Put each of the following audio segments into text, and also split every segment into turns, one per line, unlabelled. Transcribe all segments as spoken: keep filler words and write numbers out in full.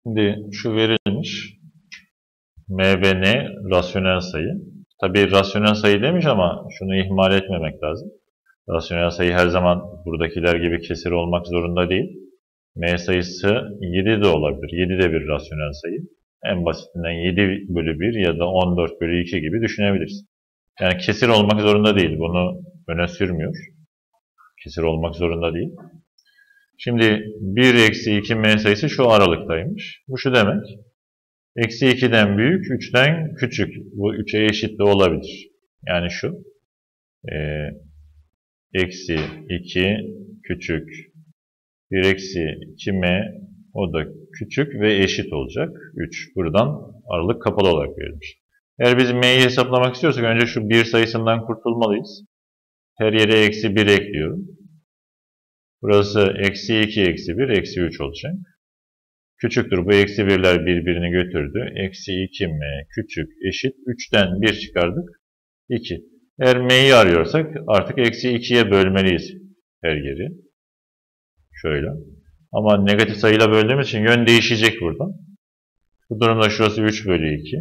Şimdi şu verilmiş. M ve N rasyonel sayı. Tabii rasyonel sayı demiş ama şunu ihmal etmemek lazım. Rasyonel sayı her zaman buradakiler gibi kesir olmak zorunda değil. M sayısı yedi de olabilir. yedi de bir rasyonel sayı. En basitinden yedi bölü bir ya da on dört bölü iki gibi düşünebiliriz. Yani kesir olmak zorunda değil. Bunu öne sürmüyor. Kesir olmak zorunda değil. Şimdi bir eksi iki M sayısı şu aralıktaymış. Bu şu demek. Eksi ikiden büyük, üçten küçük. Bu üçe eşit de olabilir. Yani şu. E, eksi iki küçük. bir eksi iki M o da küçük ve eşit olacak. üç. Buradan aralık kapalı olarak verilmiş. Eğer biz M'yi hesaplamak istiyorsak önce şu bir sayısından kurtulmalıyız. Her yere eksi bir ekliyorum. Burası eksi iki, eksi bir, eksi üç olacak. Küçüktür. Bu eksi birler birbirini götürdü. Eksi iki M küçük eşit. üçten bir çıkardık. iki. Eğer M'yi arıyorsak artık eksi ikiye bölmeliyiz her yeri. Şöyle. Ama negatif sayıyla böldüğümüz için yön değişecek burada. Bu durumda şurası üç bölü iki.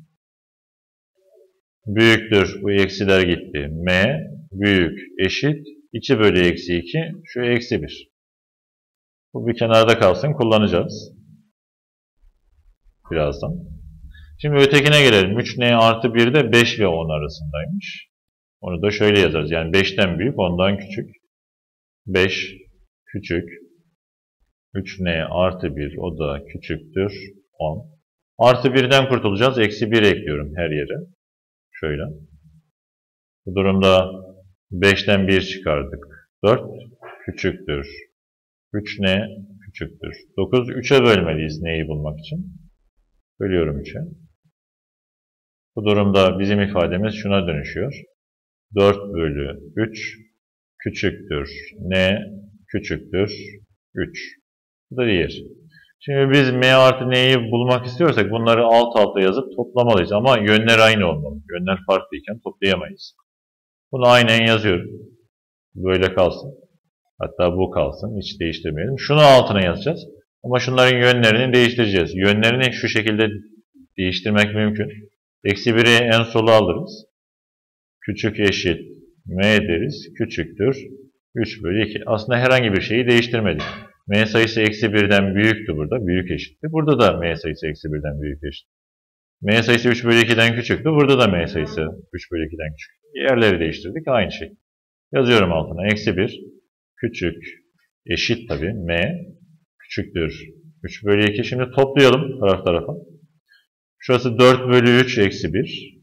Büyüktür. Bu eksiler gitti. M büyük eşit. iki bölü eksi iki. Şu eksi bir. Bu bir kenarda kalsın. Kullanacağız. Birazdan. Şimdi ötekine gelelim. üç N artı bir de beş ve on arasındaymış. Onu da şöyle yazarız. Yani beşten büyük, ondan küçük. beş küçük. üç N artı bir o da küçüktür. on. Artı birden kurtulacağız. Eksi bir ekliyorum her yere. Şöyle. Bu durumda beşten bir çıkardık. dört küçüktür. üç N küçüktür. dokuz. üçe bölmeliyiz N'yi bulmak için. Bölüyorum üçe. Bu durumda bizim ifademiz şuna dönüşüyor. dört bölü üç küçüktür. N küçüktür. üç. Bu da diğer. Şimdi biz M artı N'yi bulmak istiyorsak bunları alt alta yazıp toplamalıyız. Ama yönler aynı olmalı. Yönler farklıyken toplayamayız. Bunu aynen yazıyorum. Böyle kalsın. Hatta bu kalsın. Hiç değiştirmeyelim. Şunu altına yazacağız. Ama şunların yönlerini değiştireceğiz. Yönlerini şu şekilde değiştirmek mümkün. Eksi biri en sola alırız. Küçük eşit M deriz. Küçüktür. üç bölü iki. Aslında herhangi bir şeyi değiştirmedik. M sayısı eksi birden büyüktü burada. Büyük eşitti. Burada da M sayısı eksi birden büyük eşit. M sayısı üç bölü ikiden küçüktü. Burada da M sayısı üç bölü ikiden küçük. Yerleri değiştirdik. Aynı şey. Yazıyorum altına. Eksi bir. Küçük. Eşit tabii. M. Küçüktür. üç bölü iki. Şimdi toplayalım taraf tarafa. Şurası dört bölü üç eksi bir.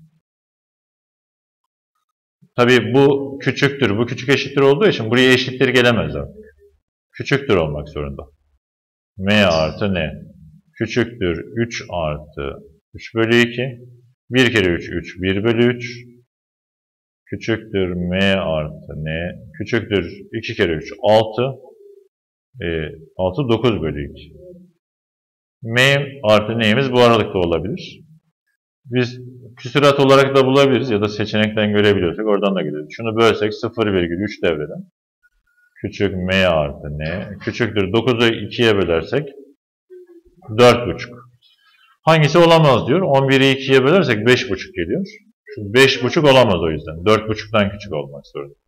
Tabii bu küçüktür. Bu küçük eşittir olduğu için buraya eşittir gelemez artık. Küçüktür olmak zorunda. M artı N. Küçüktür. üç artı üç bölü iki. bir kere üç. üç. bir bölü üç. Küçüktür. M artı N. Küçüktür. iki kere üç. altı. E, altı. dokuz bölü iki. M artı N'imiz bu aralıkta olabilir. Biz küsurat olarak da bulabiliriz ya da seçenekten görebiliyorsak oradan da görüyoruz. Şunu bölsek sıfır virgül üç devreden. Küçük M artı N. Küçüktür. dokuzu ikiye bölersek dört buçuk. Hangisi olamaz diyor. on biri ikiye bölersek beş buçuk geliyor. Şu beş buçuk olamaz o yüzden. dört buçuktan küçük olmak zorunda.